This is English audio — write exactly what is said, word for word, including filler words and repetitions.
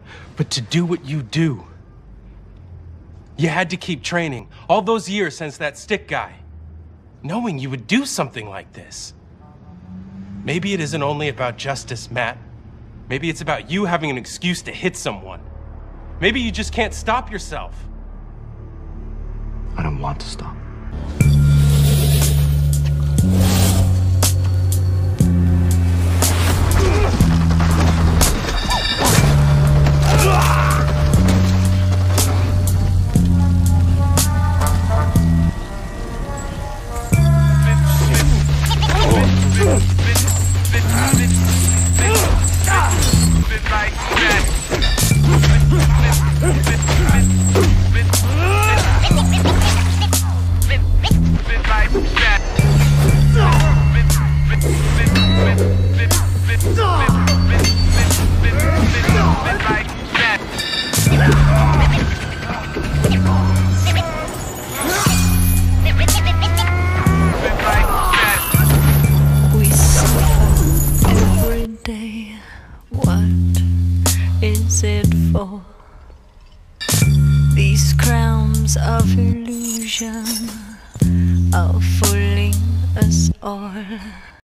But to do what you do, you had to keep training all those years since that stick guy, knowing you would do something like this. Maybe it isn't only about justice, Matt. Maybe it's about you having an excuse to hit someone. Maybe you just can't stop yourself. I don't want to stop. We suffer every day. What is it for? These crowns of illusion are fooling us all.